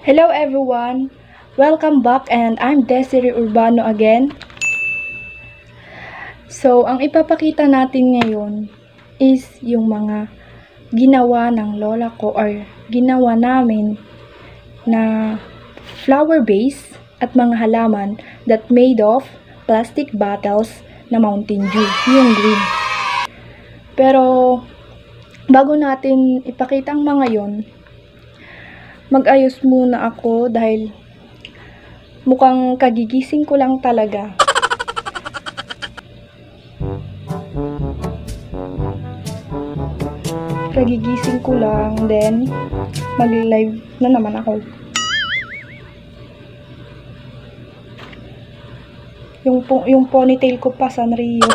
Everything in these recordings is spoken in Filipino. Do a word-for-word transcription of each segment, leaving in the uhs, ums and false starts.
Hello everyone! Welcome back and I'm Desiree Urbano again. So, ang ipapakita natin ngayon is yung mga ginawa ng lola ko or ginawa namin na flower vase at mga halaman that made of plastic bottles na Mountain Dew, yung green. Pero, bago natin ipakita ang mga yon, mag-ayos muna ako dahil mukhang kagigising ko lang talaga. Kagigising ko lang, then mag-live na naman ako. Yung, yung ponytail ko pa sa Rio.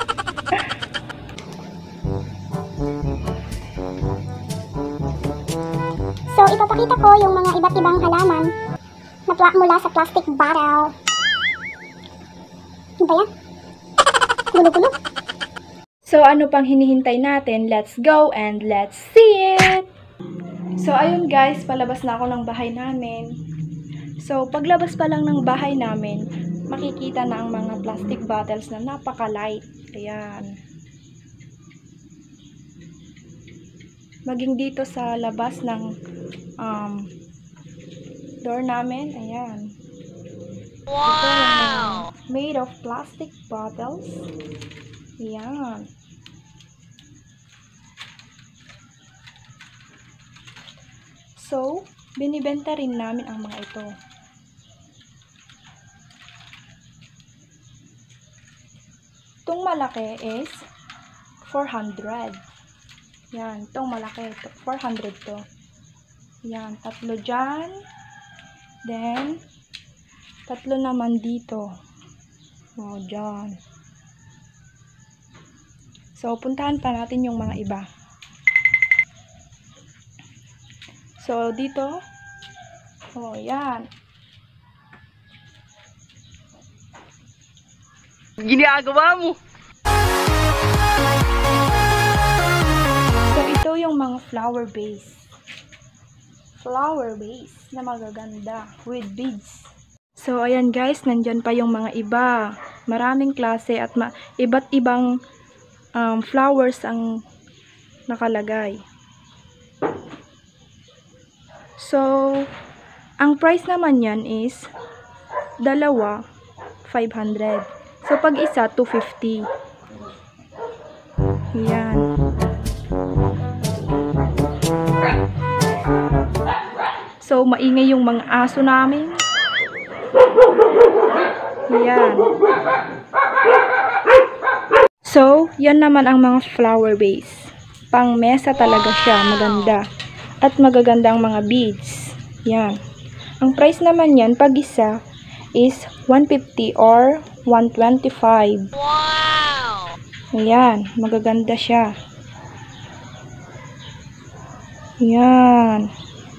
So, ipapakita ko yung mga iba't ibang halaman na pla mula sa plastic bottle. Ano ba yan? Gulo-gulo. So, ano pang hinihintay natin? Let's go and let's see it! So, ayun guys, palabas na ako ng bahay namin. So, paglabas pa lang ng bahay namin, makikita na ang mga plastic bottles na napaka-light. Ayan. Maging dito sa labas ng um, door namin, ayan. Wow! Ito, made of plastic bottles. Ayan. So, binibenta rin namin ang mga ito. Itong malaki is four hundred. Yan, itong malaki, four hundred to. Yan, tatlo dyan. Then, tatlo naman dito. Wow, dyan. So, puntahan pa natin yung mga iba. So, dito. Oh, yan. Ginagawa mo! Ito yung mga flower vase. Flower vase na magaganda with beads. So, ayan guys, nandyan pa yung mga iba. Maraming klase at ma iba't ibang um, flowers ang nakalagay. So, ang price naman yan is dalawa, five hundred. So, pag isa, two fifty. Yan. So, maingay yung mga aso namin. Yan. So, yan naman ang mga flower vase. Pang mesa talaga siya. Maganda. At magaganda ang mga beads. Yan. Ang price naman yan, pag isa, is one fifty or one twenty-five. Wow! Ayan. Magaganda siya. Yan.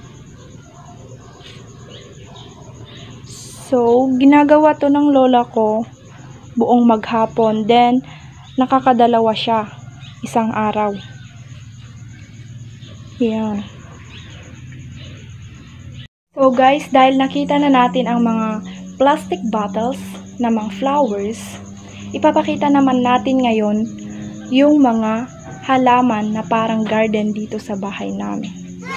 So, ginagawa to ng lola ko buong maghapon. Then, nakakadalawa siya isang araw. Yan. So, guys, dahil nakita na natin ang mga plastic bottles na mga flowers, ipapakita naman natin ngayon yung mga halaman na parang garden dito sa bahay namin.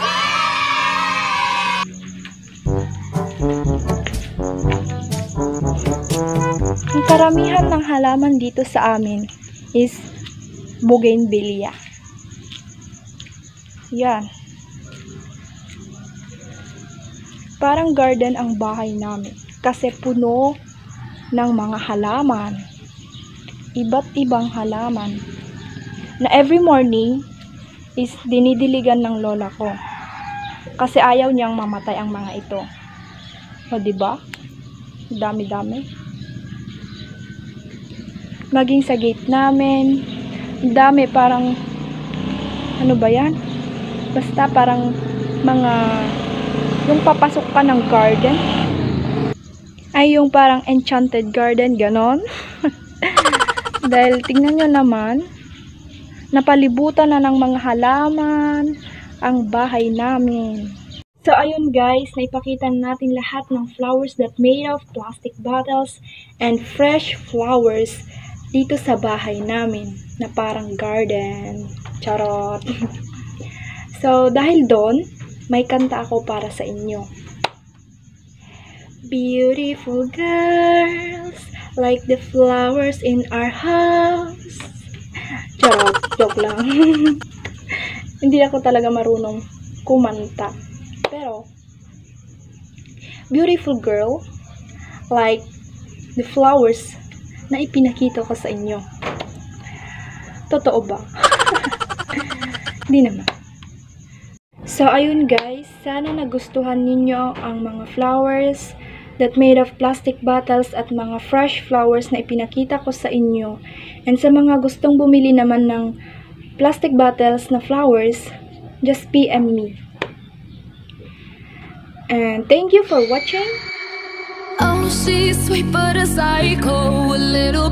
Ang karamihan ng halaman dito sa amin is bougainvillea. Yan. Parang garden ang bahay namin kasi puno ng mga halaman. Iba't ibang halaman na every morning is dinidiligan ng lola ko kasi ayaw niyang mamatay ang mga ito. O, diba? Dami-dami. Maging sa gate namin, dami, parang ano ba yan? Basta parang mga yung papasok ka ng garden ay yung parang enchanted garden, ganon. Dahil tingnan nyo naman, napalibutan na ng mga halaman ang bahay namin. So, ayun guys, naipakita natin lahat ng flowers that made of plastic bottles and fresh flowers dito sa bahay namin na parang garden. Charot! So, dahil doon, may kanta ako para sa inyo. Beautiful girls, like the flowers in our house. Charot! Joke lang. Hindi ako talaga marunong kumanta. Pero, beautiful girl, like the flowers na ipinakita ko sa inyo. Totoo ba? Hindi naman. So, ayun guys, sana nagustuhan ninyo ang mga flowers that made of plastic bottles at mga fresh flowers na ipinakita ko sa inyo. And sa mga gustong bumili naman ng plastic bottles na flowers, just P M me. And thank you for watching. Oh, she's sweet but a psycho, a little